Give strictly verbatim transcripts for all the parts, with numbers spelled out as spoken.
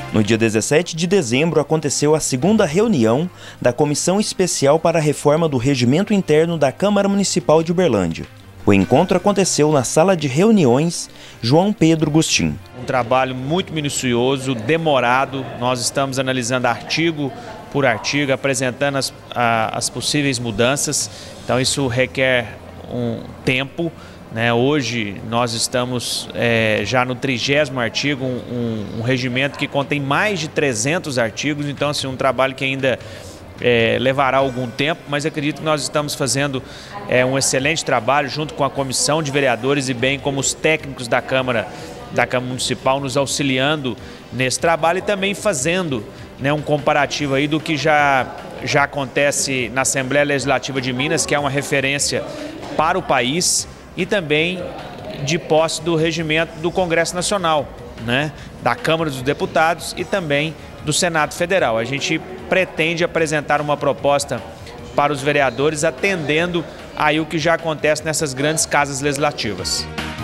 No dia dezessete de dezembro aconteceu a segunda reunião da Comissão Especial para a Reforma do Regimento Interno da Câmara Municipal de Uberlândia. O encontro aconteceu na sala de reuniões João Pedro Gustin. Um trabalho muito minucioso, demorado. Nós estamos analisando artigo por artigo, apresentando as, a, as possíveis mudanças. Então isso requer um tempo. Né? Hoje nós estamos é, já no trigésimo artigo, um, um, um regimento que contém mais de trezentos artigos, então assim, um trabalho que ainda é, levará algum tempo, mas acredito que nós estamos fazendo é, um excelente trabalho junto com a comissão de vereadores e bem como os técnicos da Câmara, da Câmara Municipal nos auxiliando nesse trabalho e também fazendo, né, um comparativo aí do que já, já acontece na Assembleia Legislativa de Minas, que é uma referência para o país, e também de posse do regimento do Congresso Nacional, né, da Câmara dos Deputados e também do Senado Federal. A gente pretende apresentar uma proposta para os vereadores atendendo aí o que já acontece nessas grandes casas legislativas.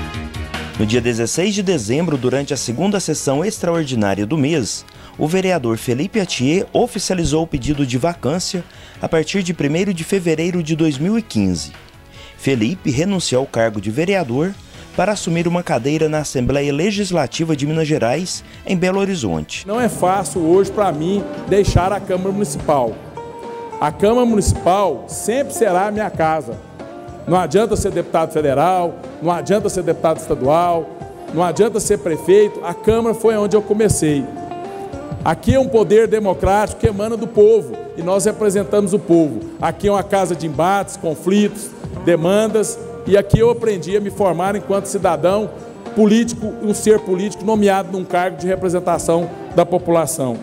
No dia dezesseis de dezembro, durante a segunda sessão extraordinária do mês, o vereador Felipe Atier oficializou o pedido de vacância a partir de primeiro de fevereiro de dois mil e quinze. Felipe renunciou ao cargo de vereador para assumir uma cadeira na Assembleia Legislativa de Minas Gerais, em Belo Horizonte. Não é fácil hoje para mim deixar a Câmara Municipal. A Câmara Municipal sempre será a minha casa. Não adianta ser deputado federal, não adianta ser deputado estadual, não adianta ser prefeito. A Câmara foi onde eu comecei. Aqui é um poder democrático que emana do povo e nós representamos o povo. Aqui é uma casa de embates, conflitos, demandas, e aqui eu aprendi a me formar enquanto cidadão político, um ser político nomeado num cargo de representação da população.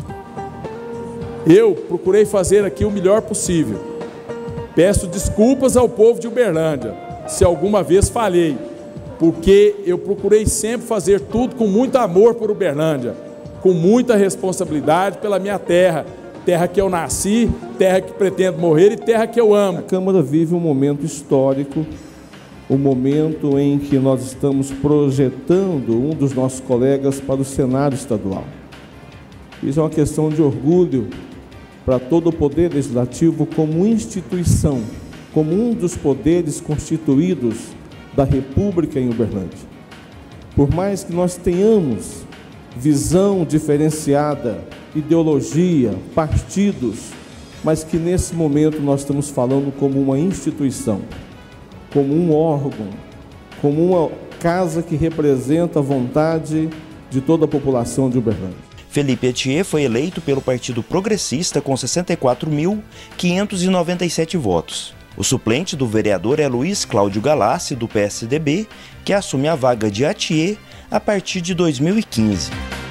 Eu procurei fazer aqui o melhor possível. Peço desculpas ao povo de Uberlândia, se alguma vez falhei, porque eu procurei sempre fazer tudo com muito amor por Uberlândia, com muita responsabilidade pela minha terra, terra que eu nasci, terra que pretendo morrer e terra que eu amo. A Câmara vive um momento histórico, o um momento em que nós estamos projetando um dos nossos colegas para o Senado estadual. Isso é uma questão de orgulho para todo o Poder Legislativo como instituição, como um dos poderes constituídos da República em Uberlândia. Por mais que nós tenhamos visão diferenciada, ideologia, partidos, mas que nesse momento nós estamos falando como uma instituição, como um órgão, como uma casa que representa a vontade de toda a população de Uberlândia. Felipe Atier foi eleito pelo Partido Progressista com sessenta e quatro mil quinhentos e noventa e sete votos. O suplente do vereador é Luiz Cláudio Galassi, do P S D B, que assume a vaga de Atier a partir de dois mil e quinze.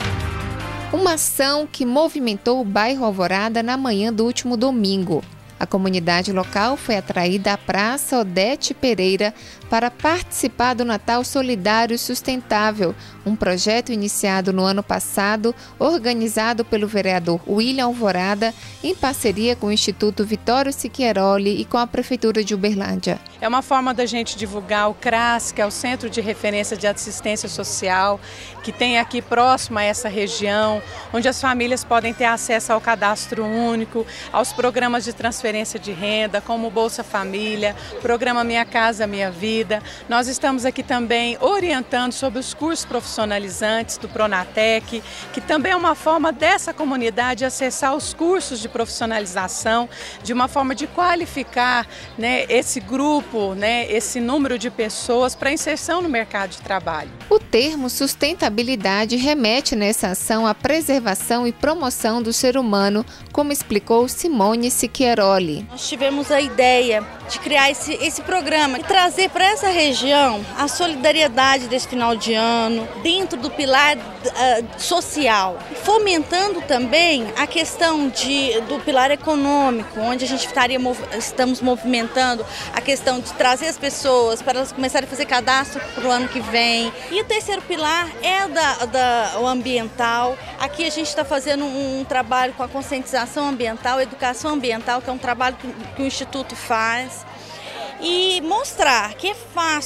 Uma ação que movimentou o bairro Alvorada na manhã do último domingo. A comunidade local foi atraída à Praça Odete Pereira para participar do Natal Solidário e Sustentável, um projeto iniciado no ano passado, organizado pelo vereador William Alvorada, em parceria com o Instituto Vitório Siqueiroli e com a Prefeitura de Uberlândia. É uma forma da gente divulgar o CRAS, que é o Centro de Referência de Assistência Social, que tem aqui próximo a essa região, onde as famílias podem ter acesso ao cadastro único, aos programas de transferência de renda, como o Bolsa Família, Programa Minha Casa Minha Vida. Nós estamos aqui também orientando sobre os cursos profissionalizantes do Pronatec, que também é uma forma dessa comunidade acessar os cursos de profissionalização, de uma forma de qualificar, né, esse grupo, né, esse número de pessoas para inserção no mercado de trabalho. O termo sustentabilidade remete nessa ação à preservação e promoção do ser humano, como explicou Simone Siqueiroli. Nós tivemos a ideia de criar esse, esse programa e trazer para essa região a solidariedade desse final de ano, dentro do pilar uh, social, fomentando também a questão de, do pilar econômico, onde a gente estaria, estamos movimentando a questão de trazer as pessoas para elas começarem a fazer cadastro para o ano que vem. E o terceiro pilar é da, da, o ambiental. Aqui a gente está fazendo um, um trabalho com a conscientização ambiental, educação ambiental, que é um trabalho que, que o Instituto faz. E mostrar que é fácil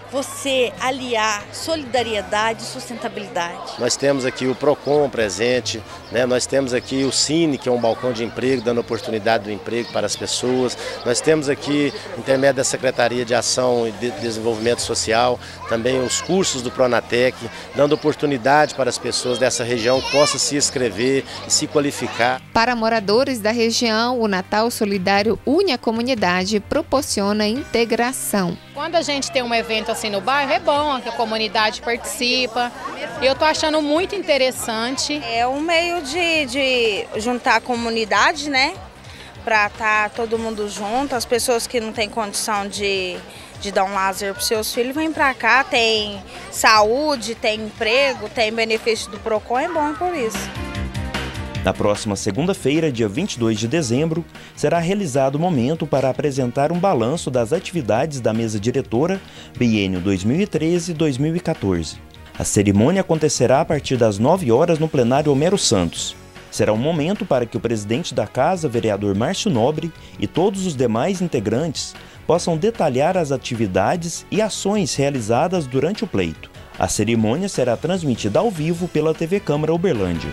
você aliar solidariedade e sustentabilidade. Nós temos aqui o Procon presente, né? Nós temos aqui o Cine, que é um balcão de emprego, dando oportunidade do emprego para as pessoas. Nós temos aqui, intermédio da Secretaria de Ação e de Desenvolvimento Social, também os cursos do Pronatec, dando oportunidade para as pessoas dessa região que possam se inscrever e se qualificar. Para moradores da região, o Natal Solidário une a comunidade e proporciona integração. Quando a gente tem um evento assim no bairro, é bom que a comunidade participa. Eu estou achando muito interessante. É um meio de, de juntar a comunidade, né? Para estar todo mundo junto. As pessoas que não têm condição de, de dar um lazer para os seus filhos vêm para cá. Tem saúde, tem emprego, tem benefício do Procon, é bom por isso. Na próxima segunda-feira, dia vinte e dois de dezembro, será realizado o momento para apresentar um balanço das atividades da mesa diretora biênio dois mil e treze a dois mil e quatorze. A cerimônia acontecerá a partir das nove horas no plenário Homero Santos. Será um momento para que o presidente da Casa, vereador Márcio Nobre, e todos os demais integrantes possam detalhar as atividades e ações realizadas durante o pleito. A cerimônia será transmitida ao vivo pela T V Câmara Uberlândia.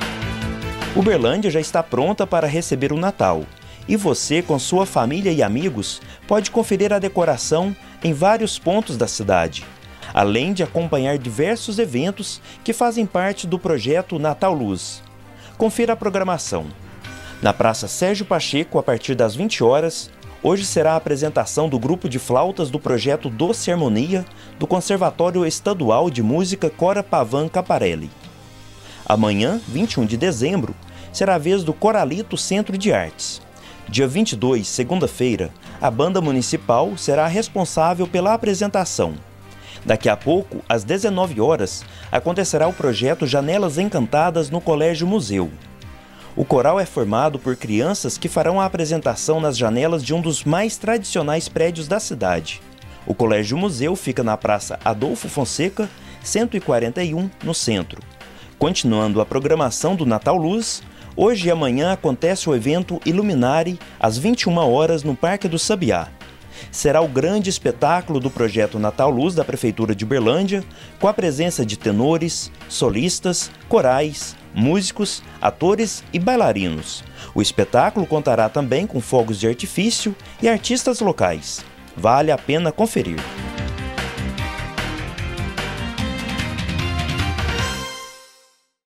Uberlândia já está pronta para receber o Natal, e você, com sua família e amigos, pode conferir a decoração em vários pontos da cidade, além de acompanhar diversos eventos que fazem parte do projeto Natal Luz. Confira a programação. Na Praça Sérgio Pacheco, a partir das vinte horas, hoje será a apresentação do grupo de flautas do projeto Doce Harmonia do Conservatório Estadual de Música Cora Pavan Caparelli. Amanhã, vinte e um de dezembro, será a vez do Coralito Centro de Artes. Dia vinte e dois, segunda-feira, a Banda Municipal será responsável pela apresentação. Daqui a pouco, às dezenove horas, acontecerá o projeto Janelas Encantadas no Colégio Museu. O coral é formado por crianças que farão a apresentação nas janelas de um dos mais tradicionais prédios da cidade. O Colégio Museu fica na Praça Adolfo Fonseca, cento e quarenta e um, no centro. Continuando a programação do Natal Luz, hoje e amanhã acontece o evento Iluminare, às vinte e uma horas, no Parque do Sabiá. Será o grande espetáculo do projeto Natal Luz da Prefeitura de Uberlândia, com a presença de tenores, solistas, corais, músicos, atores e bailarinos. O espetáculo contará também com fogos de artifício e artistas locais. Vale a pena conferir.